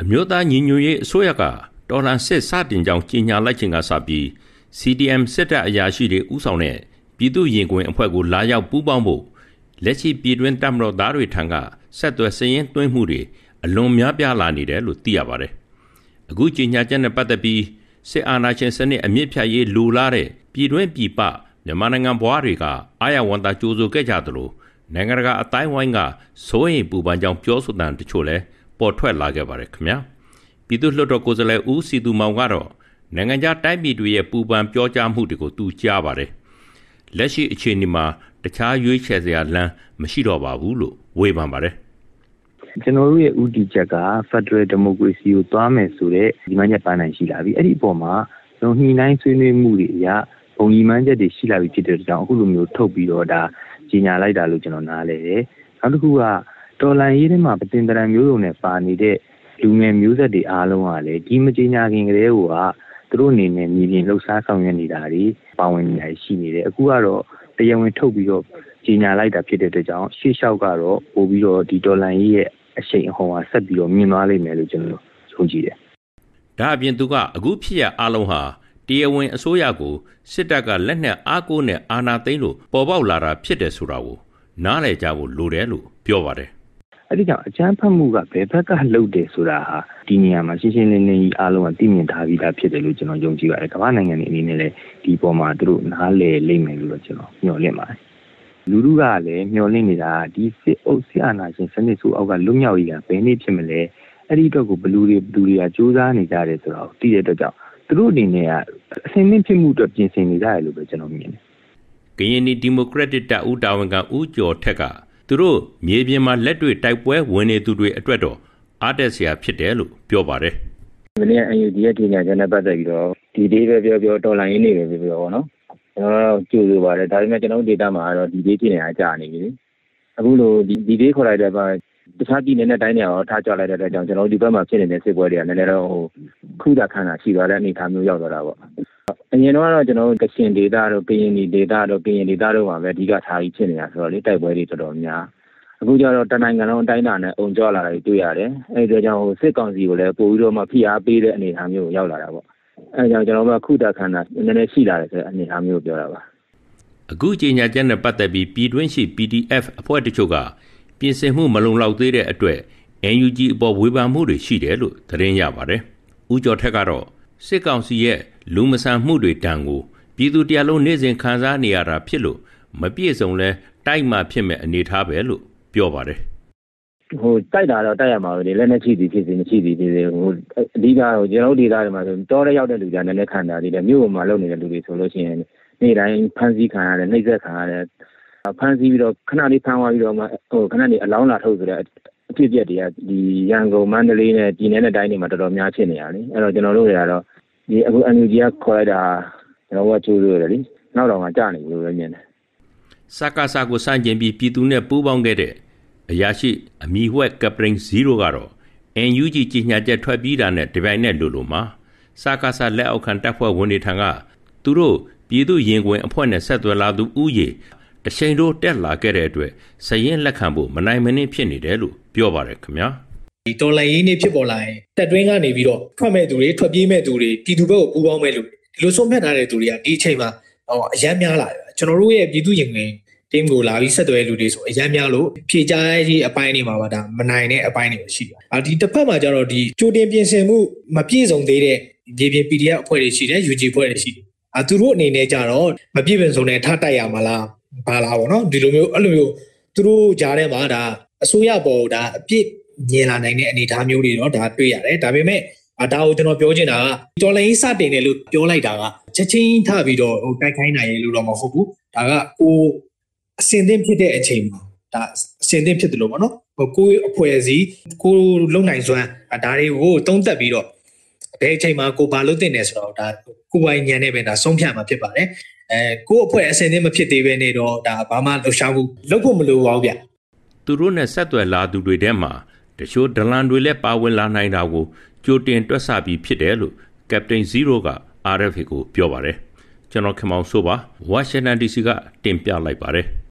အမျိုးသားညီညွတ်ရေးအစိုးရကတော်လှန်စစ်စတင်ကြောင်းကြေညာလိုက်ခြင်းကစပြီး CDM စစ်တပ်အရာရှိတွေဦးဆောင်တဲ့ပြည်သူ့ရင်ခွင်အဖွဲ့ကိုလာရောက်ပူးပေါင်းဖို့လက်ရှိပြည်တွင်းတပ်မတော်သားတွေထံကဆက်သွယ်စည်ရင်းသွင်းမှုတွေအလွန်များပြားလာနေတယ်လို့သိရပါတယ်။အခုကြေညာချက်နဲ့ပတ်သက်ပြီးစစ်အာဏာရှင်စနစ်အမြင့်ဖြတ်ရေးလိုလားတဲ့ပြည်တွင်းပြည်ပမြန်မာနိုင်ငံဘွားတွေကအာရဝန်တာကြိုးဆိုခဲ့ကြသလိုနိုင်ငံတကာအတိုင်းဝိုင်းကစိုးရိမ်ပူပန်ကြောင်းပြောဆိုတဲ့တချို့လည်းပေါ်ထွက်လာခဲ့ပါတယ်ခင်ဗျာ။ပြည်သူ့လွှတ်တော်ကိုယ်စားလှယ်ဦးစီသူမောင်ကတော့နိုင်ငံခြားတိုင်းပြည်တွေရဲ့ပူပန်ပြောကြားမှုတွေကိုသူကြားပါတယ်။လက်ရှိအခြေအနေမှာတခြားရွေးချယ်စရာလမ်းမရှိတော့ပါဘူးလို့ဝေဖန်ပါတယ်။ကျွန်တော်တို့ရဲ့ဥတီချက်က Federal Democracy ကိုသွားမယ်ဆိုတဲ့ဒီမှချက်ပန်းနိုင်ရှိလာပြီ။အဲ့ဒီအပေါ်မှာကျွန်တော်ညှိနှိုင်းဆွေးနွေးမှုတွေအရဘုံညီမှန်းချက်တွေရှိလာပြီဖြစ်တဲ့ကြောင့်အခုလိုမျိုးထုတ်ပြီးတော့ဒါကြီးညာလိုက်တာလို့ကျွန်တော်နားလည်တယ်။နောက်တစ်ခုကတော်လှန်ရေးထဲမှာပတင်တရံမျိုးစုံနဲ့ပါနေတဲ့လူငယ်မျိုးဆက်တွေအားလုံးကလည်းဒီမကြီးညာခင်ကလေးကသူတို့အနေနဲ့မြေပြင်လှုပ်ရှားဆောင်ရွက်နေတာတွေပါဝင်နေတာရှိနေတယ်အခုကတော့တရားဝင်ထုတ်ပြီးတော့ကြီးညာလိုက်တာဖြစ်တဲ့အတွက်ကြောင့်ရှေ့လျှောက်ကတော့ပို့ပြီးတော့ဒီဒေါ်လာရေးရဲ့အရှိန်အဟုန်ကဆက်ပြီးတော့မြင်သွားလိမ့်မယ်လို့ကျွန်တော်ယုံကြည်တယ်ဒါအပြင်သူကအခုဖြစ်ရအလုံးဟာတရားဝင်အစိုးရကိုစစ်တပ်ကလက်နက်အားကိုးနဲ့အာဏာသိမ်းလို့ပေါ်ပေါက်လာတာဖြစ်တယ်ဆိုတာကိုနားလည်ကြဖို့လိုတယ်လို့ပြောပါတယ်အဲ့ဒီကြောင့်အကြမ်းဖက်မှုကဘယ်ဘက်ကလှုပ်တယ်ဆိုတာဟာဒီနေရာမှာရှင်းရှင်းလင်းလင်းကြီးအားလုံးကသိမြင်ထားပြီးသားဖြစ်တယ်လို့ကျွန်တော်ယုံကြည်ပါတယ်ကမ္ဘာနိုင်ငံတွေအနေနဲ့လည်းဒီပေါ်မှာသူတို့နားလည်လိမ့်မယ်လို့ကျွန်တော်မျှော်လင့်ပါတယ်လူထုကလည်းမျှော်လင့်နေတာဒီစစ်အုပ်စစ်အာဏာရှင်စနစ်ဆိုအောက်ကလွတ်မြောက်ရေးကဘယ်နည်းဖြစ်မလဲအဲ့ဒီအတွက်ကိုဘလူတွေကစူးစမ်းနေကြတယ်ဆိုတော့သိတဲ့အတွက်ကြောင့်သူတို့အနေနဲ့ကအဆင်သင့်ဖြစ်မှုအတွက်ပြင်ဆင်နေကြတယ်လို့ပဲကျွန်တော်မြင်တယ်ကရင်ဒီမိုကရက်တစ်တပ်ဦးတာဝန်ခံဦးကျော်ထက်ကသူတို့မြေပြင်မှာလက်တွေ့တိုက်ပွဲဝင်နေသူတွေအတွက်တော့အားတက်စရာဖြစ်တယ်လို့ပြောပါတယ်။မနေ့က UD ရဲ့ကြေညာချက်နဲ့ပတ်သက်ပြီးတော့ဒီဒေးပဲပြောတော်လိုင်းရင်းနေပဲပြောပေါ့နော်။ကျွန်တော်ကြိုးဆိုပါတယ်ဒါပေမဲ့ကျွန်တော်တို့ data မှာတော့ဒီဒေးကြေညာကြာနေပြီ။အခုလိုဒီဒေးခေါ်လိုက်တဲ့အခါတခြားပြည်နယ်နဲ့တိုင်းနယ်ရောထားကြလိုက်တဲ့အတွက်ကြောင့်ကျွန်တော်တို့ဒီဘက်မှာဖြစ်နေတဲ့စစ်ပွဲတွေကလည်းတော့ခုတာခန့်တာရှိသွားတဲ့အနေအထားမျိုးရောက်သွားတာပေါ့။အရင်တော့ကျွန်တော်တို့ကချင်ဒေတာတို့ကရင်ဒေတာတို့မှာပဲအဓိကထားပြီးဖြစ်နေတာဆိုတော့လေတိုက်ပွဲတွေတော်တော်များအခုကျတော့တနိုင်ငံလုံးအတိုင်းအတာနဲ့အုံကြွလာတာတွေ့ရတယ်အဲဒီကြောင့်စစ်ကောင်စီကိုလည်းပို့ပြီးတော့မှဖိအားပေးတဲ့အနေအထားမျိုးကိုရောက်လာတာပေါ့အဲကြောင့်ကျွန်တော်တို့ခုတာခန္ဓာနည်းနည်းရှိလာတယ်ဆိုတဲ့အနေအထားမျိုးကိုပြောတာပါအခုကြေညာချက်နဲ့ပတ်သက်ပြီးပြည်တွင်းရှိ PDF အဖွဲ့တချို့ကပြင်ဆင်မှုမလုံလောက်သေးတဲ့အတွက် NUG အပေါ်ဝေဖန်မှုတွေရှိတယ်လို့သတင်းရပါတယ်ဦးကျော်ထက်ကတော့စစ်ကောင်စီရဲ့လူမဆန်မှုတွေတန်ကိုပြည်သူတရားလုံးနေ့စဉ်ခံစားနေရတာဖြစ်လို့မပြည့်စုံလဲတိုက်မှဖြစ်မဲ့အနေထားပဲလို့ပြောပါတယ်တိုက်တာတော့တိုက်ရမှာပဲလက်နဲ့ချိသည်ဖြစ်စီမရှိသည်ဖြစ်စီအဓိကတော့ကျွန်တော်တို့ဒေသတွေမှာဆိုတောထဲရောက်တဲ့လူကြနည်းနည်းခံတာသေးတယ်မြို့ပေါ်မှာလုပ်နေတဲ့လူတွေဆိုလို့ရှိရင်နေ့တိုင်းဖမ်းဆီးခံရတယ်နှိပ်စက်ခံရတယ်ဖမ်းဆီးပြီးတော့ခဏလေးဖမ်းသွားပြီးတော့မှခဏလေးအလောင်းလာထုတ်ဆိုတဲ့အဖြစ်အပျက်တွေကဒီရန်ကုန်မန္တလေးနဲ့ပြည်နယ်နဲ့တိုင်းတွေမှာတော်တော်များဖြစ်နေရလေအဲ့တော့ကျွန်တော်တို့တွေကတော့ဒီအခု NUG ကခေါ်လိုက်တာကျွန်တော်ကကြိုးစိုးရတယ်လीနောက်တော့မှကြာနေလို့ပဲမြင်တယ်စကားစာကိုစန့်ကျင်ပြီးပြည်သူနဲ့ပူးပေါင်းခဲ့တဲ့အရာရှိအမီဝက်ကပရင်0ကတော့ NUG ကြီးညာချက်ထွက်ပြီးတာနဲ့ဒီပိုင်းနဲ့လိုမှာစကားစာလက်အောက်ခံတပ်ဖွဲ့ဝင်တွေထံကသူတို့ပြည်သူရင်ခွင်အဖွဲ့နဲ့ဆက်သွယ်လာသူဥယေတချိန်တို့တက်လာခဲ့တဲ့အတွက်စရင်လက်ခံဖို့မနိုင်မနှင်းဖြစ်နေတယ်လို့ပြောပါတယ်ခင်ဗျာဒီတော်လိုင်းရေးနေဖြစ်ပေါ်လာရင်တက်တွင်းကနေပြီးတော့ထွက်မဲ့သူတွေထွက်ပြေးမဲ့သူတွေပြည်သူဘက်ကိုပူးပေါင်းမဲ့လူဒီလိုဆုံးဖြတ်ထားတဲ့သူတွေကဒီအချိန်မှာအရန်များလာတယ်ကျွန်တော်တို့ရဲ့ပြည်သူရင်ခွင်team ကိုလာပြီးဆက်သွယ်လူတွေဆိုအရန်များလို့ဖြည့်ချရေးအပိုင်းတွေမှာပါဒါမနိုင်တဲ့အပိုင်းတွေရှိတယ်ဒီတစ်ဖက်မှာကျတော့ဒီကြိုတင်ပြင်ဆင်မှုမပြည့်စုံသေးတဲ့ဒီပြင် PDF အဖွဲ့တွေရှိတယ် UG အဖွဲ့တွေရှိတယ်သူတို့အနေနဲ့ကျတော့မပြည့်စုံတဲ့ထားတိုက်ရမှာလားဘာလားပေါ့နော်ဒီလိုမျိုးအဲ့လိုမျိုးသူတို့ကြားထဲမှာဒါအစိုးရပေါ်ဒါအပြည့်မြင်လာနိုင်တဲ့အနေအထားမျိုးတွေတော့ဒါတွေ့ရတယ်ဒါပေမဲ့ဒါကိုကျွန်တော်ပြောချင်တာကတော်လိုင်းစတင်တယ်လို့ပြောလိုက်တာကချက်ချင်းထပြီးတော့တိုက်ခိုင်းနိုင်ရလို့တော့မဟုတ်ဘူးဒါကကိုအစင်သင့်ဖြစ်တဲ့အချိန်မှာဒါအစင်သင့်ဖြစ်တယ်လို့ပေါ့နော်ကိုအဖွဲ့အစည်းကိုလုံနိုင်စွမ်းဒါတွေကိုသုံးသပ်ပြီးတော့ဘယ်အချိန်မှာကိုဘာလုပ်တင်နေဆိုတော့ဒါကိုယ်ပိုင်ဉာဏ်နဲ့ပဲဒါဆုံးဖြတ်မှာဖြစ်ပါတယ်ကိုအဖွဲ့အစင်သင့်မဖြစ်သေးဘဲနေတော့ဒါဘာမှလှုပ်ရှားမှုလုပ်ဖို့မလိုပါဘူးဗျသူတို့နဲ့ဆက်သွယ်လာသူတွေထဲမှာတချို့ဒလန်တွေလည်းပါဝင်လာနိုင်တာကိုကြိုတင်တွက်ဆပြီးဖြစ်တယ်လို့ကပတိန်0က RFA ကိုပြောပါတယ်ကျွန်တော်ခင်မောင်ဆိုပါဝါရှင်တန် DC ကတင်ပြလိုက်ပါတယ်